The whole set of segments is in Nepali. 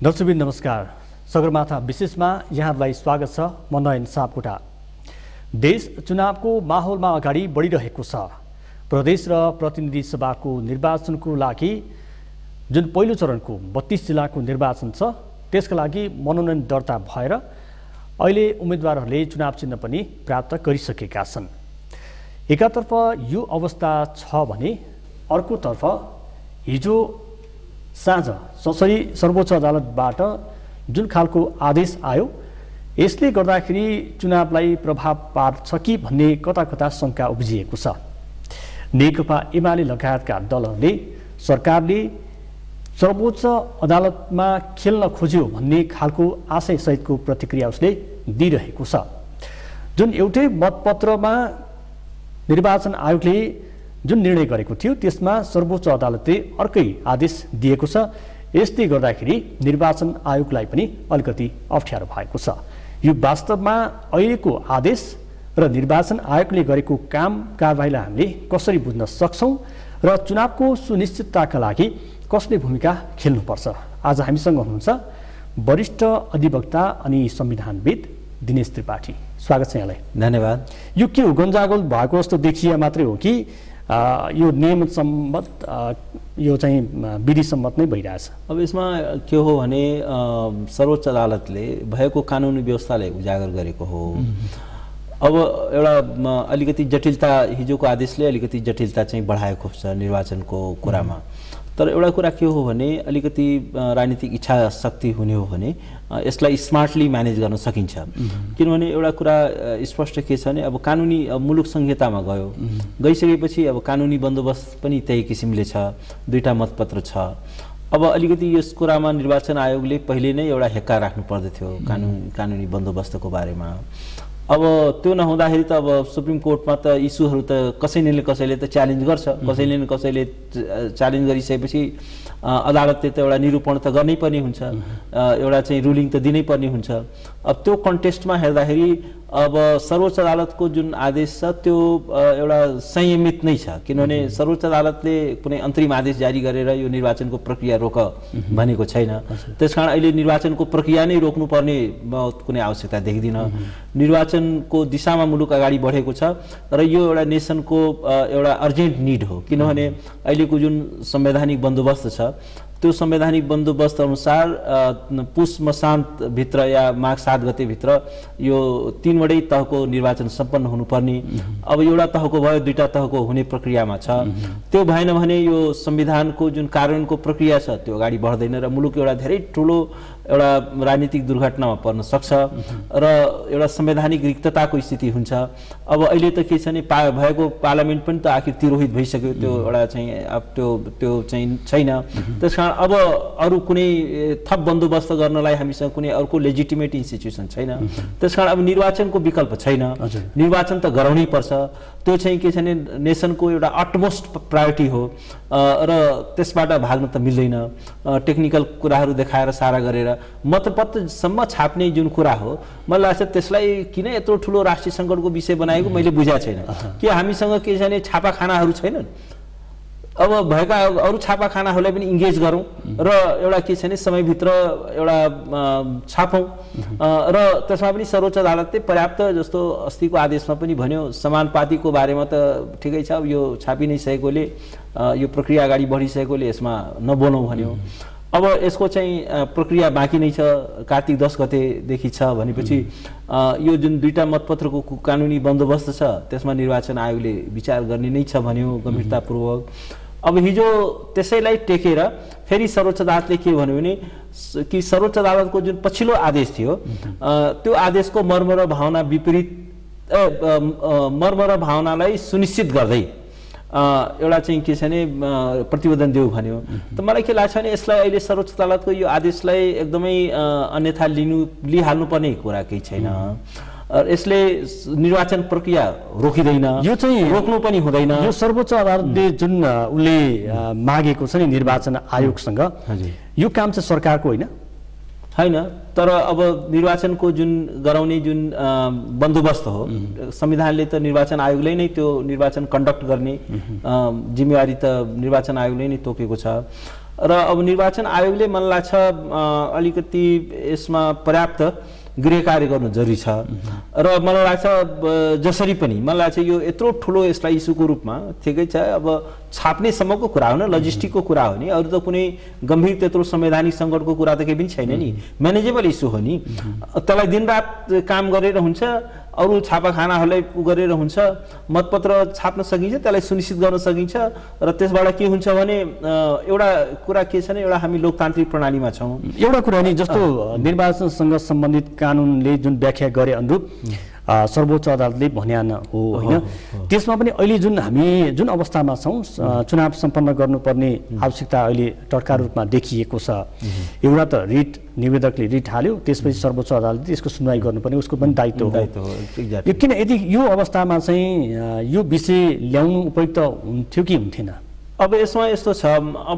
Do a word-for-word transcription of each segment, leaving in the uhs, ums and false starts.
दर्शकबिन नमस्कार। सगरमाथा विशेषमा यहाँलाई स्वागत छ। म नयन सापकोटा। देश चुनावको माहौलमा अगाडि बढिरहेको छ। प्रदेश र प्रतिनिधि सभाको निर्वाचनको लागि जुन पहिलो चरणको बत्तीस जिल्लाको निर्वाचन छ त्यसका लागि मनोनयन दर्ता भएर अहिले उम्मेदवारहरूले चुनाव चिन्ह पनि प्राप्त गरिसकेका छन्। एकातर्फ यो अवस्था छ भने अर्कोतर्फ हिजो साँझ ससरी सर्वोच्च अदालतबाट जुन खालको आदेश आयो यसले गर्दाखेरि चुनावलाई प्रभाव पार्छ कि भन्ने कता कता शङ्का उब्जिएको छ। नेकपा एमाले लगायतका दलहरूले सरकारले सर्वोच्च अदालतमा खेल्न खोज्यो भन्ने खालको आशयसहितको प्रतिक्रिया उसले दिइरहेको छ। जुन एउटै मतपत्रमा निर्वाचन आयोगले जुन निर्णय गरेको थियो त्यसमा सर्वोच्च अदालतले अर्कै आदेश दिएको छ। यसले गर्दाखेरि निर्वाचन आयोगलाई पनि अलिकति अप्ठ्यारो भएको छ। यो वास्तवमा अहिलेको आदेश र निर्वाचन आयोगले गरेको काम कारबाहीलाई हामीले कसरी बुझ्न सक्छौँ र चुनावको सुनिश्चितताका लागि कसले भूमिका खेल्नुपर्छ। आज हामीसँग हुनुहुन्छ वरिष्ठ अधिवक्ता अनि संविधानविद दिनेश त्रिपाठी। स्वागत छ यहाँलाई। धन्यवाद। यो के हो, गन्जागोल भएको जस्तो देखिए मात्रै हो कि आ, यो नियम सम्मत यो चाहिँ विधि सम्मत नै भइरहेछ? अब यसमा के हो भने सर्वोच्च अदालतले भएको कानुनी व्यवस्थालाई उजागर गरेको हो। अब एउटा अलिकति जटिलता, हिजोको आदेशले अलिकति जटिलता चाहिँ बढाएको छ निर्वाचनको कुरामा। तर एउटा कुरा के हो भने अलिकति राजनीतिक इच्छा शक्ति हुने हो भने यसलाई स्मार्टली म्यानेज गर्न सकिन्छ। किनभने एउटा कुरा स्पष्ट के छ भने अब कानुनी मुलुक संहितामा गयो, गइसकेपछि अब कानुनी बन्दोबस्त पनि त्यही किसिमले छ, दुईटा मतपत्र छ। अब अलिकति यस कुरामा निर्वाचन आयोगले पहिले नै एउटा हेक्का राख्नु पर्दथ्यो कानुन कानुनी बन्दोबस्तको बारेमा। अब त्यो नहुँदाखेरि त अब सुप्रिम कोर्टमा त इस्युहरू त कसैले न कसैले त च्यालेन्ज गर्छ, कसैले न कसैले च्यालेन्ज गरिसकेपछि अदालतले त एउटा निरूपण त गर्नै पर्ने हुन्छ, एउटा चाहिँ रुलिङ त दिनै पर्ने हुन्छ। अब त्यो कन्टेस्टमा हेर्दाखेरि अब सर्वोच्च अदालतको जुन आदेश छ त्यो एउटा संयमित नै छ। किनभने सर्वोच्च अदालतले कुनै अन्तरिम आदेश जारी गरेर यो निर्वाचनको प्रक्रिया रोक भनेको छैन। त्यसकारण अहिले निर्वाचनको प्रक्रिया नै रोक्नुपर्ने कुनै आवश्यकता देख्दिनँ। निर्वाचनको दिशामा मुलुक अगाडि बढेको छ र यो एउटा नेसनको एउटा अर्जेन्ट निड हो। किनभने अहिलेको जुन संवैधानिक बन्दोबस्त छ त्यो संवैधानिक बन्दोबस्त अनुसार पुष मसान्तभित्र या माघ सात गतेभित्र यो तीनवटै तहको निर्वाचन सम्पन्न हुनुपर्ने। अब एउटा तहको भयो, दुईटा तहको हुने प्रक्रियामा छ। त्यो भएन भने यो संविधानको जुन कार्यान्वयनको प्रक्रिया छ त्यो अगाडि बढ्दैन र मुलुक एउटा धेरै ठुलो एउटा राजनीतिक दुर्घटनामा पर्न सक्छ र एउटा संवैधानिक रिक्तताको स्थिति हुन्छ। अब अहिले त के छ भने पा भएको पार्लियामेन्ट पनि त आखिर तिरोहित भइसक्यो, त्यो एउटा चाहिँ अब त्यो त्यो चाहिँ छैन। त्यसकारण अब अरू कुनै थप बन्दोबस्त गर्नलाई हामीसँग कुनै अर्को लेजिटिमेट इन्स्टिट्युसन छैन। त्यसकारण अब निर्वाचनको विकल्प छैन, निर्वाचन त गराउनै पर्छ। त्यो चाहिँ के छ भने नेसनको एउटा अटमोस्ट प्रायोरिटी हो र त्यसबाट भाग्न त मिल्दैन। टेक्निकल कुराहरू देखाएर सारा गरेर मतपत्रसम्म छाप्ने जुन कुरा हो मलाई लाग्छ त्यसलाई किन यत्रो ठुलो राष्ट्रिय सङ्कटको विषय बनाएको मैले बुझाएको छैन। के हामीसँग के छ भने छापाखानाहरू छैनन्? अब भएका अरू छापाखानाहरूलाई पनि इङ्गेज गरौँ र एउटा के छ भने समयभित्र एउटा छापौँ र त्यसमा पनि सर्वोच्च अदालतले पर्याप्त, जस्तो अस्तिको आदेशमा पनि भन्यो, समानुपातिको बारेमा त ठिकै छ, अब यो छापि नै सकेकोले यो प्रक्रिया अगाडि बढिसकेकोले यसमा नबोलौँ भन्यो। अब यसको चाहिँ प्रक्रिया बाँकी नै छ, कार्तिक दस गतेदेखि छ भनेपछि यो जुन दुईटा मतपत्रको कानुनी बन्दोबस्त छ त्यसमा निर्वाचन आयोगले विचार गर्ने नै छ भन्यो गम्भीरतापूर्वक। अब हिजो त्यसैलाई टेकेर फेरि सर्वोच्च अदालतले के भन्यो भने कि सर्वोच्च अदालतको जुन पछिल्लो आदेश थियो त्यो आदेशको मर्म र भावना विपरीत मर्म र भावनालाई सुनिश्चित गर्दै एउटा चाहिँ के छ भने प्रतिवेदन देऊ भन्यो। त मलाई के लाग्छ भने यसलाई अहिले सर्वोच्च अदालतको यो आदेशलाई एकदमै अन्यथा लिनु लिइहाल्नुपर्ने कुरा केही छैन। यसले निर्वाचन प्रक्रिया रोकिँदैन, यो चाहिँ रोक्नु पनि हुँदैन। यो सर्वोच्च अदालतले जुन उसले मागेको छ नि निर्वाचन आयोगसँग, यो काम चाहिँ सरकारको होइन होइन। तर अब निर्वाचनको जुन गराउने जुन बन्दोबस्त हो, संविधानले त निर्वाचन आयोगले नै त्यो निर्वाचन कन्डक्ट गर्ने जिम्मेवारी त निर्वाचन आयोगले नै तोकेको छ। र अब निर्वाचन आयोगले मलाई लाग्छ अलिकति यसमा पर्याप्त गृह कार्य गर्नु जरुरी छ र मलाई लाग्छ जसरी पनि मलाई लाग्छ यो यत्रो ठुलो यसलाई इस्युको रूपमा ठिकै छ अब छाप्ने सम्मको कुरा हो न लजिस्टिकको कुरा हो नि अरु त कुनै गम्भीर त्यत्रो संवैधानिक संकटको कुरा त केही पनि छैन नि म्यानेजेबल इस्यु हो नि त्यसलाई दिनरात काम गरेर हुन्छ अरु छापाखानाहरूलाई गरेर हुन्छ मतपत्र छाप्न सकिन्छ त्यसलाई सुनिश्चित गर्न सकिन्छ र त्यसबाट के हुन्छ भने एउटा कुरा के छ भने एउटा हामी लोकतान्त्रिक प्रणालीमा छौं एउटा कुरा नि जस्तो निर्वाचनसँग सम्बन्धित कानुनले जुन व्याख्या गरे अनुरूप सर्वोच्च अदालतले भन्यान हो हैन त्यसमा पनि अहिले जुन हामी जुन अवस्थामा छौं चुनाव सम्पन्न गर्नुपर्ने आवश्यकता अहिले टटका रूपमा देखिएको छ एउटा त रिट निवेदकले रिट हाल्यो त्यसपछि सर्वोच्च अदालतले त्यसको सुनवाई गर्नुपर्ने उसको पनि दायित्व हो यो किन यदि यो अवस्थामा चाहिँ यो विषय ल्याउनु उपयुक्त हुन्थ्यो कि हुन्थेन अब यसमा यस्तो छ अब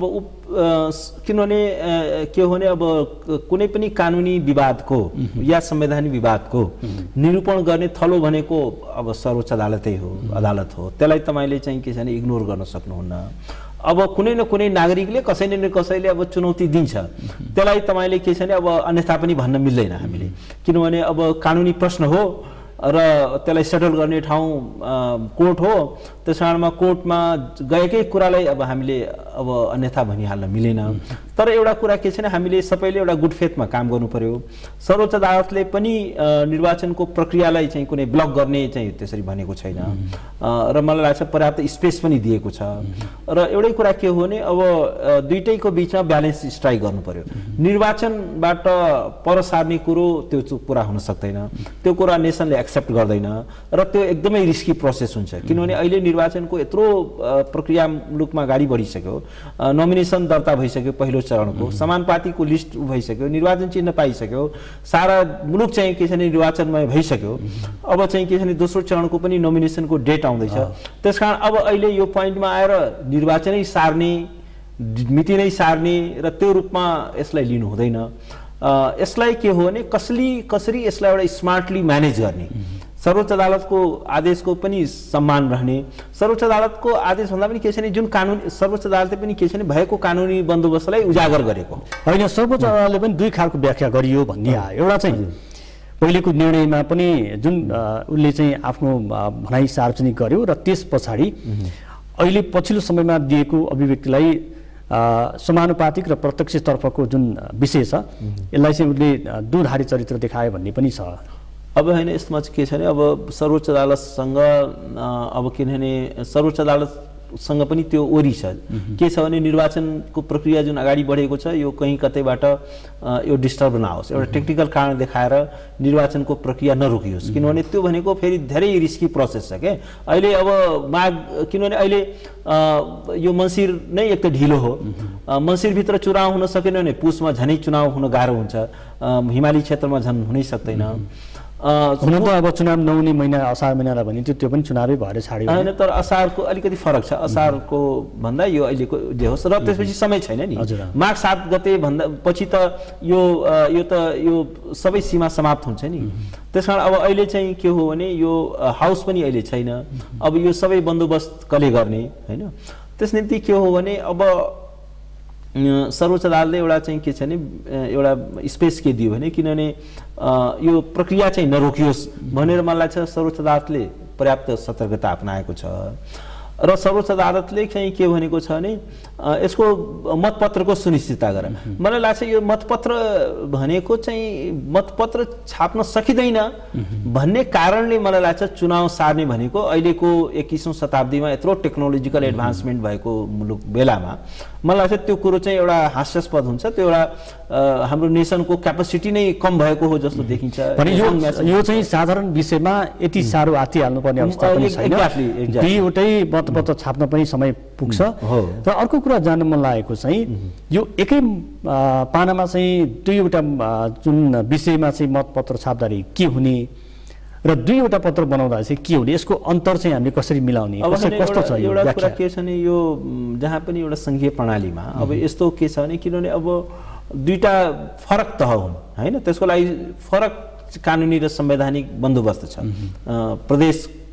किनभने के हो भने अब कुनै पनि कानुनी विवादको या संवैधानिक विवादको निरूपण गर्ने थलो भनेको अब सर्वोच्च अदालतै हो अदालत हो त्यसलाई तपाईले चाहिँ के छ भने इग्नोर गर्न सक्नुहुन्न अब कुनै न कुनै नागरिकले कसैले न कसैले अब चुनौती दिन्छ त्यसलाई तपाईले के छ भने अब अन्यथा पनि भन्न मिल्दैन हामीले किनभने अब कानुनी प्रश्न हो र त्यसलाई सेटल गर्ने ठाउँ कोर्ट हो त्यसकारणमा कोर्टमा गएकै कुरालाई अब हामीले अब अन्यथा भनिहाल्न मिलेन तर एउटा कुरा के छ भने हामीले सबैले एउटा गुड फेथमा काम गर्नु पर्यो सर्वोच्च अदालतले पनि निर्वाचनको प्रक्रियालाई चाहिँ कुनै ब्लक गर्ने चाहिँ त्यसरी भनेको छैन र मलाई लाग्छ पर्याप्त स्पेस पनि दिएको छ र एउटै कुरा के हो भने अब दुईटैको बीचमा ब्यालेन्स स्ट्राइक गर्नु पर्यो निर्वाचनबाट पर सार्ने कुरो त्यो पूरा हुन सक्दैन त्यो कुरा नेसनले एक्सेप्ट गर्दैन र त्यो एकदमै रिस्की प्रोसेस हुन्छ किनभने अहिले निर्वाचनको यत्रो प्रक्रिया मुलुकमा गाडी बढिसक्यो नोमिनेसन दर्ता भइसक्यो पहिलो चरणको समानुपातिको लिस्ट भइसक्यो निर्वाचन चिन्ह पाइसक्यो सारा मुलुक चाहिँ के छ भने निर्वाचनमय भइसक्यो अब चाहिँ के छ भने दोस्रो चरणको पनि नोमिनेसनको डेट आउँदैछ त्यसकारण अब अहिले यो पोइन्टमा आएर निर्वाचनै सार्ने मिति नै सार्ने र त्यो रूपमा यसलाई लिनु हुँदैन यसलाई के हो भने कसली कसरी यसलाई एउटा स्मार्टली म्यानेज गर्ने सर्वोच्च अदालतको आदेशको पनि सम्मान रहने सर्वोच्च अदालतको आदेश भन्दा पनि के छ भने जुन कानुन सर्वोच्च अदालतले पनि के छ भने भएको कानुनी बन्दोबस्तलाई उजागर गरेको हैन सर्वोच्च अदालतले पनि दुई खालको व्याख्या गरियो भन्ने आयो एउटा चाहिँ पहिलेको निर्णयमा पनि जुन उले चाहिँ आफ्नो भनाइ सार्वजनिक गर्यो र त्यसपछि अहिले पछिल्लो समयमा दिएको अभिव्यक्तिलाई समानुपातिक र प्रत्यक्षतर्फको जुन विषय छ यसलाई चाहिँ उले दुधारी चरित्र देखायो भन्ने पनि छ अब हैन यसमा के छ भने अब सर्वोच्च अदालतसँग अब किनभने सर्वोच्च अदालतसँग पनि त्यो ओरी छ के छ भने निर्वाचनको प्रक्रिया जुन अगाडि बढेको छ यो कहीं कतैबाट यो डिस्टर्ब नहोस् एउटा टेक्निकल कारण देखाएर निर्वाचनको प्रक्रिया नरोकियोस् किनभने त्यो भनेको फेरि धेरै रिस्की प्रोसेस छ के अहिले अब माग किनभने अहिले यो मन्सिर नै एक त ढिलो हो मन्सिर भित्र चुनाव हुन सकेन भने पुसमा झनै चुनाव हुन गाह्रो हुन्छ हिमाली क्षेत्रमा झन् हुनै सक्दैन हुन त अब चुनाव नहुने महिना असार महिनालाई भने त्यो त्यो पनि चुनावै भएर छाड्यो हैन तर असारको अलिकति फरक छ असारको भन्दा यो अहिलेको जे होस् र त्यसपछि समय छैन नि माघ सात गते भन्दा पछि त यो यो त यो सबै सीमा समाप्त हुन्छ नि त्यसकारण अब अहिले चाहिँ के हो भने यो हाउस पनि अहिले छैन अब यो सबै बन्दोबस्त कसले गर्ने हैन त्यसनिम्ति के हो भने अब सर्वोच्च अदालतले एउटा चाहिँ के छ भने एउटा स्पेस के दियो भने किनभने यो प्रक्रिया चाहिँ नरोकियोस् भनेर मलाई लाग्छ सर्वोच्च अदालतले पर्याप्त सतर्कता अपनाएको छ र सर्वोच्च अदालतले चाहिँ के भनेको छ भने यसको मतपत्रको सुनिश्चितता गर मलाई लाग्छ यो मतपत्र भनेको चाहिँ मतपत्र छाप्न सकिदैन भन्ने कारणले मलाई लाग्छ चुनाव सार्ने भनेको अहिलेको एक्काइसौं शताब्दीमा यत्रो टेक्नोलोजिकल एडभान्समेन्ट भएको मुलुक बेलामा मलाई लाग्छ त्यो कुरो चाहिँ एउटा हास्यास्पद हुन्छ त्यो एउटा हाम्रो नेसनको क्यापेसिटी नै कम भएको हो जस्तो देखिन्छ भने यो यो चाहिँ साधारण विषयमा यति साह्रो आति हाल्नुपर्ने अवस्था पनि छैन दुईवटै मतपत्र छाप्न पनि समय पुग्छ र अर्को कुरा जान्न मन लागेको चाहिँ यो एकै पानामा चाहिँ दुईवटा जुन विषयमा चाहिँ मतपत्र छाप्दाखेरि के हुने र दुईवटा पत्र बनाउँदा चाहिँ के हुने यसको अन्तर चाहिँ हामीले कसरी मिलाउने कसरी कस्तो छ यो एउटा कुरा के छ भने यो जहाँ पनि एउटा संघीय प्रणालीमा अब यस्तो के छ भने किनभने अब दुईटा फरक तह हुन् हैन त्यसको लागि फरक कानुनी र संवैधानिक बन्दोबस्त छ प्रदेश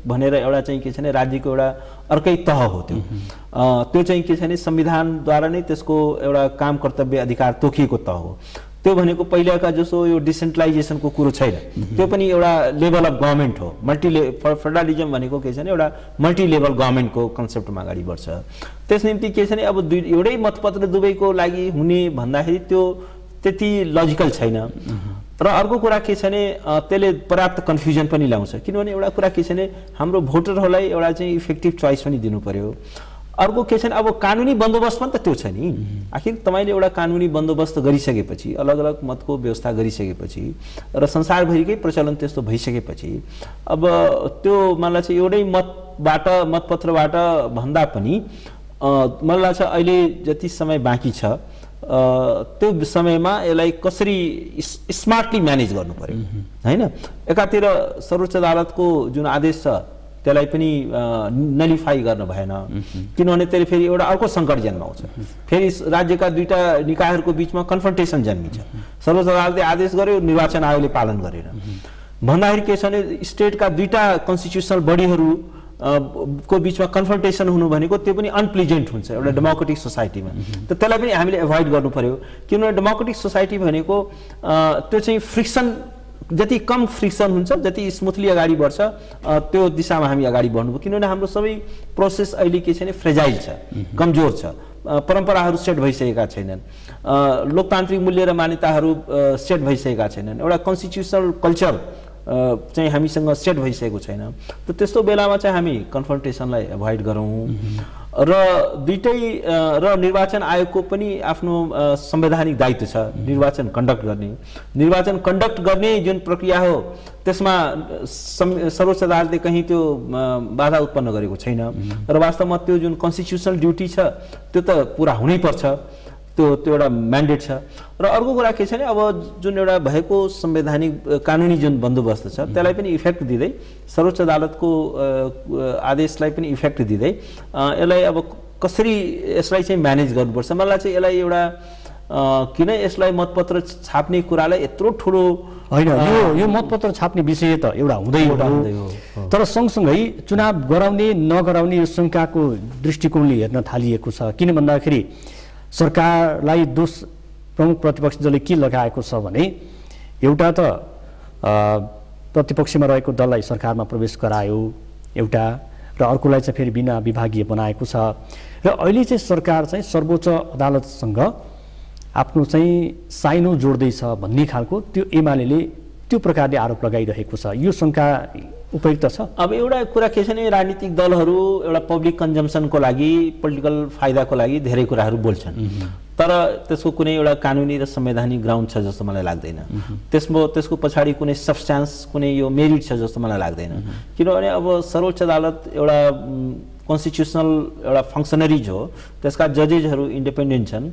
भनेर एउटा चाहिँ के छ भने राज्यको एउटा अर्कै तह हो त्यो त्यो चाहिँ के छ भने संविधानद्वारा नै त्यसको एउटा काम कर्तव्य अधिकार तोकिएको तह हो त्यो भनेको पहिलाका जसो यो डिसेन्ट्रलाइजेसनको कुरो छैन त्यो पनि एउटा लेभल अफ गभर्नमेन्ट हो मल्टी फेडरलिजम भनेको के छ भने एउटा मल्टी लेभल गभर्नमेन्टको कन्सेप्टमा अगाडि बढ्छ त्यस निम्ति के छ भने अब दुई एउटै मतपत्र दुवैको लागि हुने भन्दाखेरि त्यो त्यति लजिकल छैन र अर्को कुरा के छ भने त्यसले पर्याप्त कन्फ्युजन पनि ल्याउँछ किनभने एउटा कुरा के छ भने हाम्रो भोटरहरूलाई एउटा चाहिँ इफेक्टिभ चोइस पनि दिनु पर्यो अर्को के छ भने अब कानुनी बन्दोबस्त पनि त त्यो छ नि आखिर तपाईँले एउटा कानुनी बन्दोबस्त गरिसकेपछि अलग अलग मतको व्यवस्था गरिसकेपछि र संसारभरिकै प्रचलन त्यस्तो भइसकेपछि अब त्यो मलाई चाहिँ एउटै मतबाट मतपत्रबाट भन्दा पनि मलाई लाग्छ अहिले जति समय बाँकी छ त्यो समयमा यसलाई कसरी स्मार्टली म्यानेज गर्नु पर्यो हैन एकातिर सर्वोच्च अदालतको जुन आदेश छ त्यसलाई पनि नलिफाई गर्न भएन किनभने त्यसले फेरि एउटा अर्को सङ्कट जन्माउँछ फेरि राज्यका दुईटा निकायहरूको बिचमा कन्फ्रन्टेसन जन्मिन्छ सर्वोच्च अदालतले आदेश गर्यो निर्वाचन आयोगले पालन गरेन भन्दाखेरि के छ भने स्टेटका दुईटा कन्स्टिट्युसनल बडीहरू को बिचमा कन्फ्रन्टेसन हुनु भनेको त्यो पनि अनप्लिजेन्ट हुन्छ एउटा डेमोक्रेटिक सोसाइटीमा त त्यसलाई पनि हामीले एभोइड गर्नु पर्यो किनभने डेमोक्रेटिक सोसाइटी भनेको त्यो चाहिँ फ्रिक्सन जति कम फ्रिक्सन हुन्छ जति स्मुथली अगाडि बढ्छ त्यो दिशामा हामी अगाडि बढ्नु किनभने हाम्रो सबै प्रोसेस अहिले के छ भने फ्रेजाइल छ कमजोर छ परम्पराहरू सेट भइसकेका छैनन् लोकतान्त्रिक मूल्य र मान्यताहरू सेट भइसकेका छैनन् एउटा कन्स्टिट्युसनल कल्चर चाहिँ हामीसँग सेट भइसकेको छैन त त्यस्तो बेलामा चाहिँ हामी कन्फ्रन्टेसनलाई एभोइड गरौँ र दुईटै र निर्वाचन आयोगको पनि आफ्नो संवैधानिक दायित्व छ निर्वाचन कन्डक्ट गर्ने निर्वाचन कन्डक्ट गर्ने जुन प्रक्रिया हो त्यसमा सर्वोच्च अदालतले कहीँ त्यो बाधा उत्पन्न गरेको छैन र वास्तवमा त्यो जुन कन्स्टिट्युसनल ड्युटी छ त्यो त पुरा हुनै पर्छ त्यो त्यो एउटा म्यान्डेट छ र अर्को कुरा के छ भने अब जुन एउटा भएको संवैधानिक कानुनी जुन बन्दोबस्त छ त्यसलाई पनि इफेक्ट दिँदै सर्वोच्च अदालतको आदेशलाई पनि इफेक्ट दिँदै यसलाई अब कसरी यसलाई चाहिँ म्यानेज गर्नुपर्छ मलाई चाहिँ यसलाई एउटा किन यसलाई मतपत्र छाप्ने कुरालाई यत्रो ठुलो होइन यो यो मतपत्र छाप्ने विषय त एउटा हुँदै हो तर सँगसँगै चुनाव गराउने नगराउने यो शङ्काको दृष्टिकोणले हेर्न थालिएको छ किन भन्दाखेरि सरकारलाई दोष प्रमुख प्रतिपक्ष दलले के लगाएको छ भने एउटा त प्रतिपक्षमा रहेको दललाई सरकारमा प्रवेश गरायो एउटा र अर्कोलाई चाहिँ फेरि बिना विभागीय बनाएको छ र अहिले चाहिँ सरकार चाहिँ सर्वोच्च अदालतसँग आफ्नो चाहिँ साइनो जोड्दैछ भन्ने खालको त्यो एमाले त्यो प्रकारले आरोप लगाइरहेको छ यो शङ्का उपयुक्त छ अब एउटा कुरा के छ भने राजनीतिक दलहरू एउटा पब्लिक कन्जम्सनको लागि पोलिटिकल फाइदाको लागि धेरै कुराहरू बोल्छन् तर त्यसको कुनै एउटा कानुनी र संवैधानिक ग्राउन्ड छ जस्तो मलाई लाग्दैन त्यसमा त्यसको पछाडि कुनै सब्स्ट्यान्स कुनै यो मेरिट छ जस्तो मलाई लाग्दैन किनभने अब सर्वोच्च अदालत एउटा कन्स्टिट्युसनल एउटा फङ्सनरिज हो त्यसका जजेसहरू इन्डिपेन्डेन्ट छन्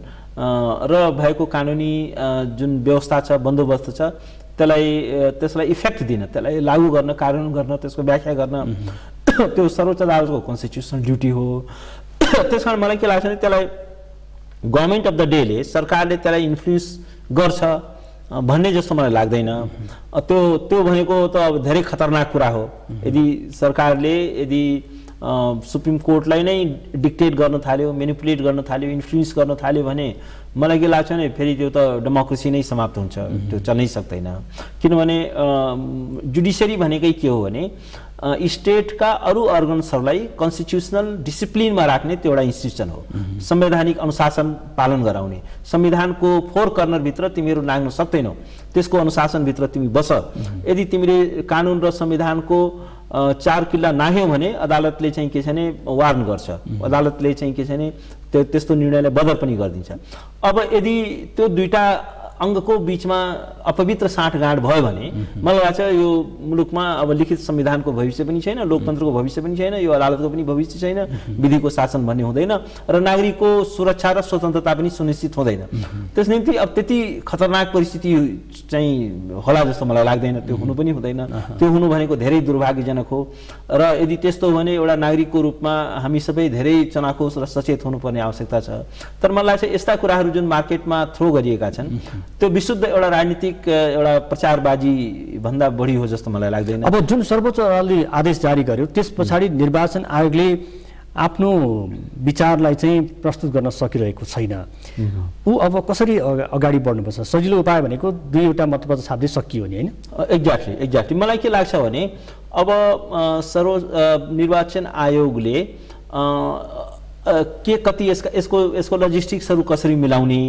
र भएको कानुनी जुन व्यवस्था छ बन्दोबस्त छ त्यसलाई त्यसलाई इफेक्ट दिन त्यसलाई लागू गर्न कार्यान्वयन गर्न त्यसको व्याख्या गर्न त्यो सर्वोच्च अदालतको कन्स्टिट्युसनल ड्युटी हो त्यसकारण मलाई के लाग्छ भने त्यसलाई गभर्नमेन्ट अफ द डेले सरकारले त्यसलाई इन्फ्लुएन्स गर्छ भन्ने जस्तो मलाई लाग्दैन त्यो त्यो भनेको त अब धेरै खतरनाक कुरा हो यदि सरकारले यदि सुप्रिम कोर्टलाई नै डिक्टेट गर्न थाल्यो मेनिपुलेट गर्न थाल्यो इन्फ्लुएन्स गर्न थाल्यो भने मलाई के लाग्छ भने फेरि त्यो त डेमोक्रेसी नै समाप्त हुन्छ त्यो चल्नै सक्दैन किनभने जुडिसियरी भनेकै के हो भने स्टेटका अरू अर्गन्सहरूलाई कन्स्टिट्युसनल डिसिप्लिनमा राख्ने त्यो एउटा इन्स्टिट्युसन हो संवैधानिक अनुशासन पालन गराउने संविधानको फोर कर्नरभित्र तिमीहरू नाग्न सक्दैनौ त्यसको अनुशासनभित्र तिमी बस यदि तिमीले कानुन र संविधानको चार किल्ला नाग्यौ भने अदालतले चाहिँ के छ भने वार्न गर्छ अदालतले चाहिँ के छ भने त्यो त्यस्तो निर्णयलाई बदर पनि गरिदिन्छ अब यदि त्यो दुईटा अङ्गको बिचमा अपवित्र साँठगाँठ भयो भने मलाई लाग्छ यो मुलुकमा अब लिखित संविधानको भविष्य पनि छैन लोकतन्त्रको भविष्य पनि छैन यो अदालतको पनि भविष्य छैन विधिको शासन भन्ने हुँदैन र नागरिकको सुरक्षा र स्वतन्त्रता पनि सुनिश्चित हुँदैन त्यस निम्ति अब त्यति खतरनाक परिस्थिति चाहिँ होला जस्तो मलाई लाग्दैन त्यो हुनु पनि हुँदैन त्यो हुनु भनेको धेरै दुर्भाग्यजनक हो र यदि त्यस्तो हो भने एउटा नागरिकको रूपमा हामी सबै धेरै चनाखोस र सचेत हुनुपर्ने आवश्यकता छ तर मलाई लाग्छ यस्ता कुराहरू जुन मार्केटमा थ्रो गरिएका छन् त्यो विशुद्ध एउटा राजनीतिक एउटा प्रचारबाजी भन्दा बढी हो जस्तो मलाई लाग्दैन। अब जुन सर्वोच्च अदालतले आदेश जारी गर्यो त्यस पछाडि निर्वाचन आयोगले आफ्नो विचारलाई चाहिँ प्रस्तुत गर्न सकिरहेको छैन। ऊ अब कसरी अगाडि बढ्नुपर्छ? सजिलो उपाय भनेको दुईवटा मतपत्र छाप्दै सकियो नि, होइन? एक्ज्याक्टली एक्ज्याक्टली मलाई के लाग्छ भने अब सर्व निर्वाचन आयोगले के कति यसका यसको यसको लजिस्टिक्सहरू कसरी मिलाउने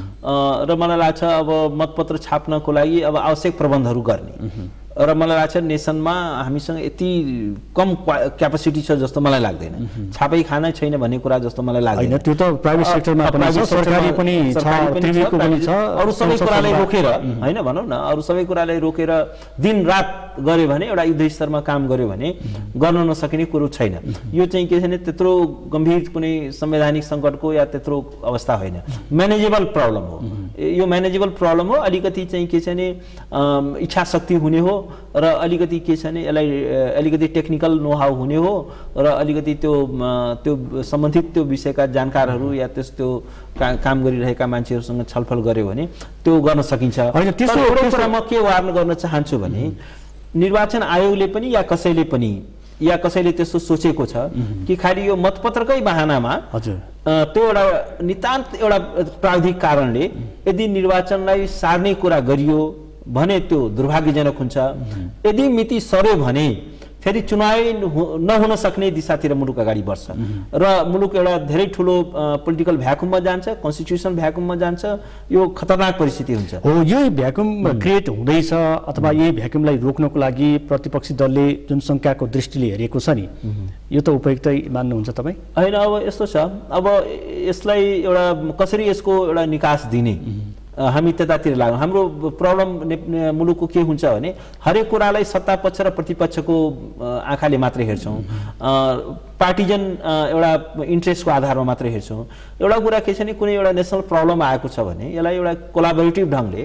र मलाई लाग्छ अब मतपत्र छाप्नको लागि अब आवश्यक प्रबन्धहरू गर्ने र मलाई लाग्छ नेसनमा हामीसँग यति कम क्यापासिटी छ जस्तो मलाई लाग्दैन। छापै खाना छैन भन्ने कुरा जस्तो मलाई लाग्दैन। त्यो त प्राइभेट सेक्टरमा पनि छ, सरकारी पनि छ, टिभीको पनि छ। अरू सबै कुरालाई रोकेर हैन भनौँ न, अरू सबै कुरालाई रोकेर दिन रात गर्यो भने एउटा युद्ध स्तरमा काम गर्यो भने गर्न नसकिने कुरो छैन। यो चाहिँ के छ भने त्यत्रो गम्भीर कुनै संवैधानिक सङ्कटको या त्यत्रो अवस्था होइन, म्यानेजेबल प्रब्लम हो। यो म्यानेजेबल प्रब्लम हो। अलिकति चाहिँ के छ भने इच्छा शक्ति हुने हो र अलिकति के छ भने यसलाई अलिकति टेक्निकल नोहाउ हुने हो र अलिकति त्यो त्यो सम्बन्धित त्यो विषयका जानकारहरू या त्यस्तो का, काम गरिरहेका मान्छेहरूसँग छलफल गर्यो भने त्यो गर्न सकिन्छ। त्यसो कुरा म के वार्न गर्न चाहन्छु भने निर्वाचन आयोगले पनि या कसैले पनि या कसैले त्यस्तो सोचेको छ कि खालि यो मतपत्रकै बहानामा हजुर त्यो एउटा नितान्त एउटा प्राविधिक कारणले यदि निर्वाचनलाई सार्ने कुरा गरियो भने त्यो दुर्भाग्यजनक हुन्छ। यदि मिति सर्यो भने फेरि चुनाव नहुन सक्ने दिशातिर मुलुक अगाडि बढ्छ र मुलुक एउटा धेरै ठुलो पोलिटिकल भ्याकुममा जान्छ, कन्स्टिट्युसन भ्याकुममा जान्छ। यो खतरनाक परिस्थिति हुन्छ। हो, यो भ्याकुम क्रिएट हुँदैछ अथवा यही भ्याकुमलाई रोक्नको लागि प्रतिपक्षी दलले जुन शङ्काको दृष्टिले हेरेको छ नि, यो त उपयुक्तै मान्नुहुन्छ तपाईँ? होइन, अब यस्तो छ, अब यसलाई एउटा कसरी यसको एउटा निकास दिने हामी त्यतातिर लाग्यौँ। हाम्रो प्रब्लम मुलुकको के हुन्छ भने हरेक कुरालाई सत्ता पक्ष र प्रतिपक्षको आँखाले मात्रै हेर्छौँ, पार्टिजन एउटा इन्ट्रेस्टको आधारमा मात्रै हेर्छौँ। एउटा कुरा के छ भने कुनै एउटा नेसनल प्रब्लम आएको छ भने यसलाई एउटा कोलाबोरेटिभ ढङ्गले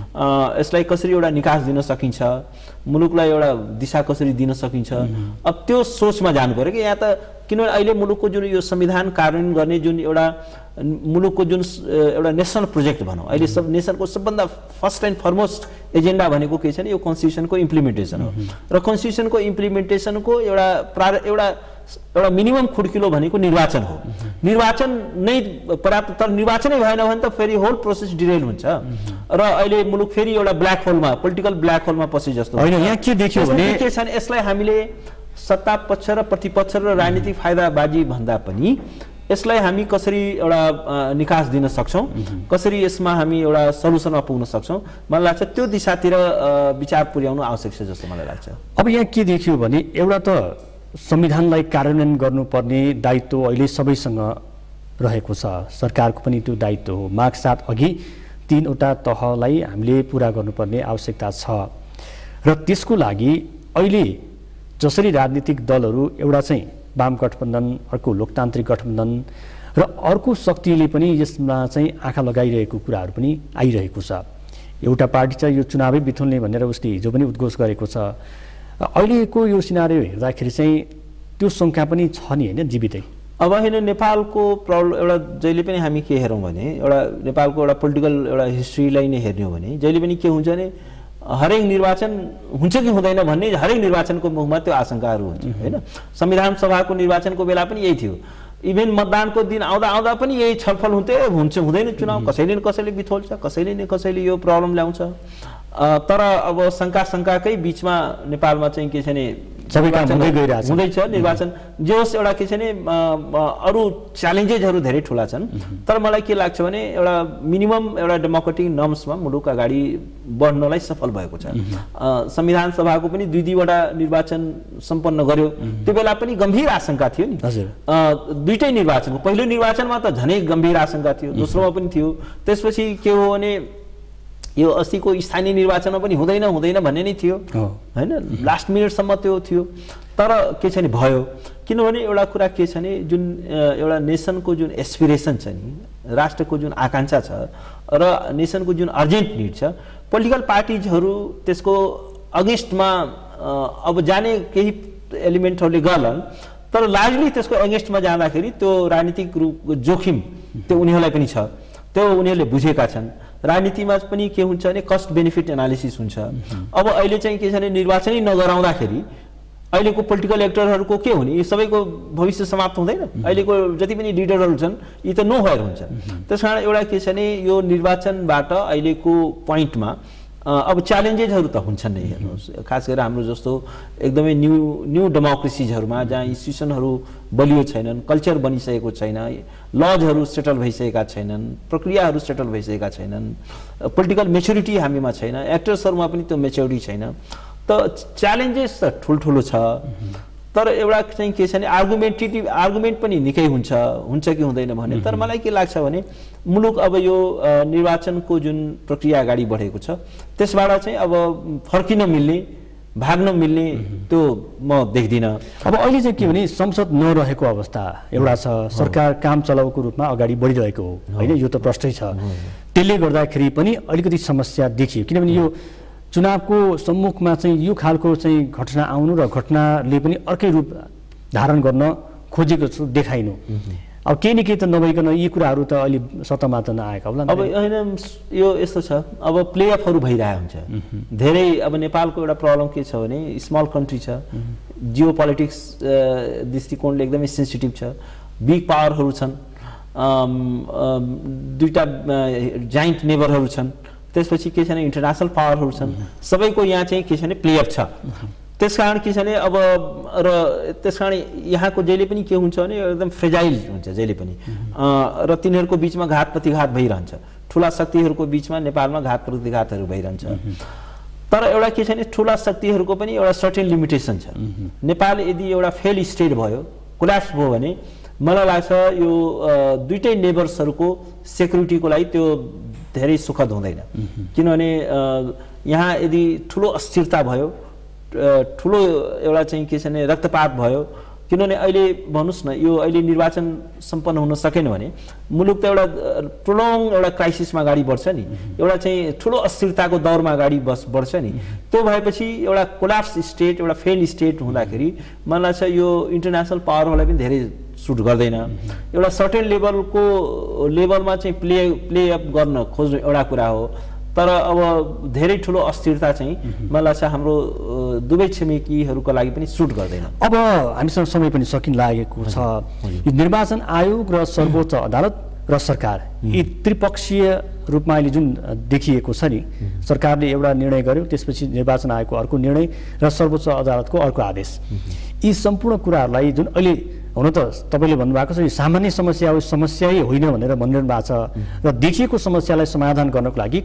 यसलाई कसरी एउटा निकास दिन सकिन्छ, मुलुकलाई एउटा दिशा कसरी दिन सकिन्छ, अब त्यो सोचमा जानु पऱ्यो कि यहाँ त किनभने अहिले मुलुकको जुन यो संविधान कार्यान्वयन गर्ने जुन एउटा मुलुकको जुन एउटा नेसनल प्रोजेक्ट भनौँ, अहिले सब नेसनको सबभन्दा फर्स्ट एन्ड फरमोस्ट एजेन्डा भनेको के छ भने यो कन्स्टिट्युसनको इम्प्लिमेन्टेसन हो र कन्स्टिट्युसनको इम्प्लिमेन्टेसनको एउटा प्रा एउटा एउटा मिनिमम खुड्किलो भनेको निर्वाचन हो। निर्वाचन नै पर्याप्त, तर निर्वाचनै भएन भने त फेरि होल प्रोसेस डिरेल हुन्छ र अहिले मुलुक फेरि एउटा ब्ल्याक होलमा पोलिटिकल ब्ल्याक होलमा पसे जस्तो होइन। यहाँ के देखियो भने के छ भने यसलाई हामीले सत्ता पक्ष र प्रतिपक्ष र राजनीतिक फाइदाबाजी भन्दा पनि यसलाई हामी कसरी एउटा निकास दिन सक्छौँ, कसरी यसमा हामी एउटा सल्युसनमा पुग्न सक्छौँ, मलाई लाग्छ त्यो दिशातिर विचार पुर्याउनु आवश्यक छ जस्तो मलाई लाग्छ। अब यहाँ के देखियो भने एउटा त संविधानलाई कार्यान्वयन गर्नुपर्ने दायित्व अहिले सबैसँग रहेको छ, सरकारको पनि त्यो दायित्व हो। माघ सात अघि तीनवटा तहलाई हामीले पुरा गर्नुपर्ने आवश्यकता छ र त्यसको लागि अहिले जसरी राजनीतिक दलहरू एउटा चाहिँ वाम गठबन्धन, अर्को लोकतान्त्रिक गठबन्धन र अर्को शक्तिले पनि यसमा चाहिँ आँखा लगाइरहेको कुराहरू पनि आइरहेको छ। एउटा पार्टी चाहिँ यो चुनावै बिथुल्ने भनेर उसले हिजो पनि उद्घोष गरेको छ। अहिलेको यो सिनारियो हेर्दाखेरि चाहिँ त्यो शङ्का पनि छ नि, होइन, जीवितै? अब होइन, नेपालको प्रब्लम एउटा जहिले पनि हामी के हेरौँ भने एउटा नेपालको एउटा पोलिटिकल एउटा हिस्ट्रीलाई नै हेर्ने हो भने जहिले पनि के हुन्छ भने हरेक निर्वाचन हुन्छ कि हुँदैन भन्ने हरेक निर्वाचनको मुखमा त्यो आशंकाहरू हुन्छ, होइन। संविधान सभाको निर्वाचनको बेला पनि यही थियो। इभेन मतदानको दिन आउँदा आउँदा पनि यही छलफल हुन्थ्यो, हुन्छ हुँदैन चुनाव, कसैले न कसैले बिथोल्छ, कसैले न कसैले यो प्रब्लम ल्याउँछ। तर अब शङ्का शङ्काकै बिचमा नेपालमा चाहिँ के छ भने हुँदैछ निर्वाचन। जे होस्, एउटा के छ भने अरू च्यालेन्जेसहरू धेरै ठुला छन्, तर मलाई के लाग्छ भने एउटा मिनिमम एउटा डेमोक्रेटिक नर्म्समा मुलुक अगाडि बढ्नलाई सफल भएको छ। संविधान सभाको पनि दुई दुईवटा निर्वाचन सम्पन्न गर्यो, त्यो बेला पनि गम्भीर आशंका थियो नि। दुईटै निर्वाचनको पहिलो निर्वाचनमा त झनै गम्भीर आशंका थियो, दोस्रोमा पनि थियो। त्यसपछि के हो भने यो अस्तिको स्थानीय निर्वाचनमा पनि हुँदैन हुँदैन भन्ने नै थियो, होइन, लास्ट मिनटसम्म त्यो थियो। तर के छ भने भयो, किनभने एउटा कुरा के छ भने जुन एउटा नेसनको जुन एस्पिरेसन छ नि, राष्ट्रको जुन आकाङ्क्षा छ र नेसनको जुन अर्जेन्ट निड छ, पोलिटिकल पार्टिजहरू त्यसको अगेन्स्टमा अब जाने केही एलिमेन्टहरूले गर्लान्, तर लार्जली त्यसको अगेन्स्टमा जाँदाखेरि त्यो राजनीतिक रूप जोखिम त्यो उनीहरूलाई पनि छ। त्यो उनीहरूले बुझेका छन्। राजनीतिमा पनि के हुन्छ भने कस्ट बेनिफिट एनालिसिस हुन्छ। अब अहिले चाहिँ के छ भने निर्वाचनै नगराउँदाखेरि अहिलेको पोलिटिकल एक्टरहरूको के हुने, यी सबैको भविष्य समाप्त हुँदैन। अहिलेको जति पनि लिडरहरू छन् यी त नो भएर हुन्छ। त्यस कारण एउटा के छ भने यो निर्वाचनबाट अहिलेको पोइन्टमा अब च्यालेन्जेसहरू त हुन्छन् नै। हेर्नुहोस्, खास गरेर हाम्रो जस्तो एकदमै न्यू न्यू डेमोक्रेसिजहरूमा जहाँ इन्स्टिट्युसनहरू बलियो छैनन्, कल्चर बनिसकेको छैन, लजहरू सेटल भइसकेका छैनन्, प्रक्रियाहरू सेटल भइसकेका छैनन्, पोलिटिकल मेच्युरिटी हामीमा छैन, एक्टर्सहरूमा पनि त्यो मेच्युरिटी छैन। त च्यालेन्जेस त ठुल्ठुलो छ। तर एउटा चाहिँ के छ भने आर्गुमेन्टेटिभ आर्गुमेन्ट पनि निकै हुन्छ हुन्छ कि हुँदैन भने। तर मलाई के लाग्छ भने मुलुक अब यो निर्वाचनको जुन प्रक्रिया अगाडि बढेको छ त्यसबाट चाहिँ अब फर्किन मिल्ने, भाग्न मिल्ने त्यो म देख्दिनँ। अब अहिले चाहिँ के भने संसद नरहेको अवस्था एउटा छ, सरकार काम चलाउको रूपमा अगाडि बढिरहेको हो होइन, यो त प्रष्टै छ। त्यसले गर्दाखेरि पनि अलिकति समस्या देखियो, किनभने यो चुनावको सम्मुखमा चाहिँ यो खालको चाहिँ घटना आउनु र घटनाले पनि अर्कै रूप धारण गर्न खोजेको छु देखाइनु। अब केही न केही त नभइकन यी कुराहरू त अलि सतहमा त नआएका होला। अब होइन, यो यस्तो छ, अब प्लेअफहरू भइरहेको हुन्छ धेरै। अब नेपालको एउटा प्रब्लम के छ भने स्मल कन्ट्री छ, जियो पोलिटिक्स दृष्टिकोणले एकदमै सेन्सिटिभ छ, बिग पावरहरू छन्, दुईवटा जाइन्ट नेबरहरू छन्, त्यसपछि के छ भने इन्टरनेसनल पावरहरू छन्, सबैको यहाँ चाहिँ के छ भने प्लेअप छ। त्यसकारण के छ भने अब र त्यसकारण यहाँको जहिले पनि के हुन्छ भने एकदम फ्रेजाइल हुन्छ जहिले पनि, र तिनीहरूको बिचमा घात प्रतिघात भइरहन्छ। ठुला शक्तिहरूको बिचमा नेपालमा घात प्रतिघातहरू भइरहन्छ। तर एउटा के छ भने ठुला शक्तिहरूको पनि एउटा सर्टेन लिमिटेसन छ। नेपाल यदि एउटा फेल स्टेट भयो, कोल्याप्स भयो भने मलाई लाग्छ यो दुईटै नेबर्सहरूको सेक्युरिटीको लागि त्यो धेरै सुखद हुँदैन। किनभने यहाँ यदि ठुलो अस्थिरता भयो, ठुलो एउटा चाहिँ के छ भने रक्तपात भयो, किनभने अहिले भन्नुहोस् न यो अहिले निर्वाचन सम्पन्न हुन सकेन भने मुलुक त एउटा प्रोलङ एउटा क्राइसिसमा अगाडि बढ्छ नि, एउटा चाहिँ ठुलो अस्थिरताको दौरमा अगाडि बस बढ्छ नि। त्यो भएपछि एउटा कोल्याप्स स्टेट, एउटा फेल स्टेट हुँदाखेरि मलाई लाग्छ यो इन्टरनेसनल पावरहरूलाई पनि धेरै सुट गर्दैन। एउटा सर्टेन लेभलको लेभलमा चाहिँ प्ले प्ले अप गर्न खोज्नु एउटा कुरा हो। तर अब धेरै ठुलो अस्थिरता चाहिँ मलाई लाग्छ हाम्रो दुवै छिमेकीहरूको लागि पनि सुट गर्दैन। अब हामीसँग समय पनि सकिन लागेको छ। यो निर्वाचन आयोग र सर्वोच्च अदालत र सरकार यी त्रिपक्षीय रूपमा अहिले जुन देखिएको छ नि, सरकारले एउटा निर्णय गर्यो, त्यसपछि निर्वाचन आयोगको अर्को निर्णय र सर्वोच्च अदालतको अर्को आदेश, यी सम्पूर्ण कुराहरूलाई जुन अहिले हुन त तपाईँले भन्नुभएको छ यो सामान्य समस्या हो, समस्यै होइन भनेर भनिरहनु भएको छ, र देखिएको समस्यालाई समाधान गर्नको लागि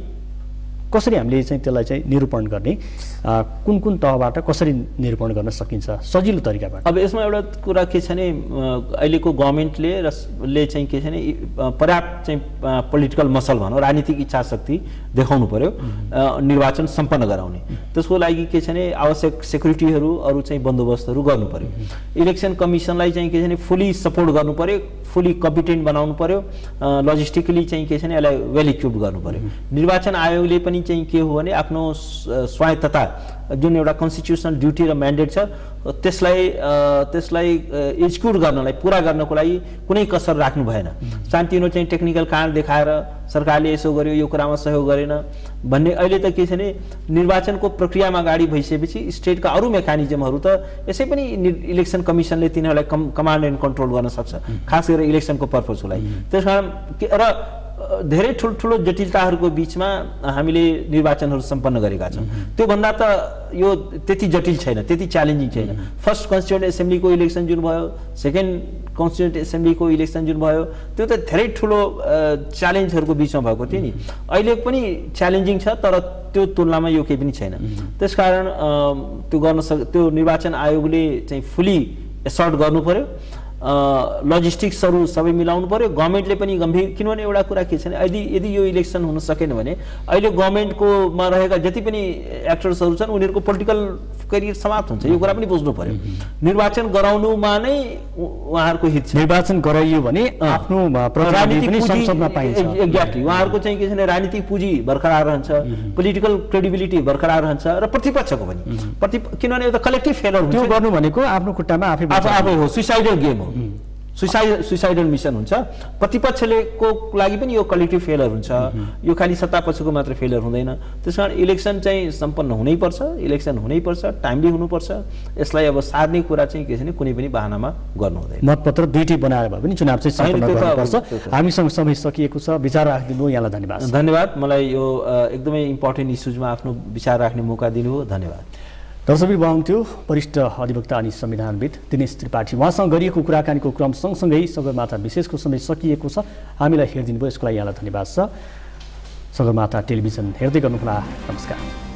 कसरी हामीले चाहिँ त्यसलाई चाहिँ निरूपण गर्ने, कुन कुन तहबाट कसरी निरूपण गर्न सकिन्छ सजिलो तरिकाबाट? अब यसमा एउटा कुरा के छ भने अहिलेको गभर्मेन्टले र ले चाहिँ के छ भने पर्याप्त चाहिँ पोलिटिकल मसल भनौँ, राजनीतिक इच्छा शक्ति देखाउनु पर्यो निर्वाचन सम्पन्न गराउने। त्यसको लागि के छ भने आवश्यक सेक्युरिटीहरू अरू चाहिँ बन्दोबस्तहरू गर्नु पर्यो। इलेक्सन कमिसनलाई चाहिँ के छ भने फुली सपोर्ट गर्नु पर्यो, फुली कम्पिटेन्ट बनाउनु पर्यो, लजिस्टिकली चाहिँ के छ भने यसलाई वेल इक्विप्ड गर्नु पर्यो। निर्वाचन आयोगले पनि चाहिँ के हो भने आफ्नो स्वायत्तता जुन एउटा कन्स्टिट्युसनल ड्युटी र म्यान्डेट छ त्यसलाई त्यसलाई एक्जिक्युट गर्नलाई पुरा गर्नको लागि कुनै कसर राख्नु भएन। सानोतिनो चाहिँ टेक्निकल कारण देखाएर सरकारले यसो गर्यो, यो कुरामा सहयोग गरेन भन्ने, अहिले त के छ भने निर्वाचनको प्रक्रियामा अगाडि भइसकेपछि स्टेटका अरू मेकानिजमहरू त यसै पनि इलेक्सन कमिसनले तिनीहरूलाई कम कमान्ड एन्ड कन्ट्रोल गर्न सक्छ, खास गरेर इलेक्सनको पर्पजको लागि। त्यस कारण र धेरै ठुल्ठुलो जटिलताहरूको बिचमा हामीले निर्वाचनहरू सम्पन्न गरेका छौँ। त्योभन्दा त यो त्यति जटिल छैन, त्यति च्यालेन्जिङ छैन। फर्स्ट कन्स्टिट्युएन्ट एसेम्ब्लीको इलेक्सन जुन भयो, सेकेन्ड कन्स्टिट्युएन्ट एसेम्ब्लीको इलेक्सन जुन भयो, त्यो त धेरै ठुलो च्यालेन्जहरूको बिचमा भएको थियो नि। अहिले पनि च्यालेन्जिङ छ, तर त्यो तुलनामा यो केही पनि छैन। त्यसकारण त्यो गर्न सक त्यो निर्वाचन आयोगले चाहिँ फुली एसर्ट गर्नु पर्यो, लजिस्टिक्सहरू सबै मिलाउनु पर्यो। गभर्मेन्टले पनि गम्भीर, किनभने एउटा कुरा के छ भने यदि यदि यो इलेक्सन हुन सकेन भने अहिले गभर्मेन्टकोमा रहेका जति पनि एक्टर्सहरू छन् उनीहरूको पोलिटिकल करियर समाप्त हुन्छ। यो कुरा पनि बुझ्नु पर्यो। निर्वाचन गराउनुमा नै उहाँहरूको हित छ। निर्वाचन गराइयो भने आफ्नो राजनीतिक संसदमा पाइन्छ। एक्ज्याक्टली, उहाँहरूको चाहिँ के छ भने राजनीतिक पुँजी बरकरार रहन्छ, पोलिटिकल क्रेडिबिलिटी बरकरार रहन्छ र प्रतिपक्षको पनि प्रति, किनभने यो त कलेक्टिभ फेलर हुन्छ। त्यो गर्नु भनेको आफ्नो खुट्टामा आफै आफै हो, सुसाइडल गेम हो। सुसाइड सुसाइडल मिसन हुन्छ प्रतिपक्षले को लागि पनि यो कलेक्टिभ फेलर हुन्छ यो खालि सत्तापक्षको मात्र फेलर हुँदैन त्यसकारण इलेक्सन चाहिँ सम्पन्न हुनैपर्छ इलेक्सन हुनैपर्छ टाइमली हुनुपर्छ यसलाई अब सार्ने कुरा चाहिँ के छ भने कुनै पनि बहानामा गर्नु हुँदैन मतपत्र दुईटै बनाएर भए पनि चुनाव चाहिँ सम्पन्न गर्नुपर्छ हामीसँग समय सकिएको छ विचार राखिदिनु यहाँलाई धन्यवाद धन्यवाद मलाई यो एकदमै इम्पोर्टेन्ट इस्युजमा आफ्नो विचार राख्ने मौका दिनुभयो धन्यवाद दर्शक हुनुहुन्थ्यो वरिष्ठ अधिवक्ता अनि संविधानविद दिनेश त्रिपाठी उहाँसँग गरिएको कुराकानीको क्रम सँगसँगै सगरमाथा विशेषको समय सकिएको छ हामीलाई हेरिदिनु भयो यसको लागि यहाँलाई धन्यवाद छ सगरमाथा टेलिभिजन हेर्दै गर्नुहोला नमस्कार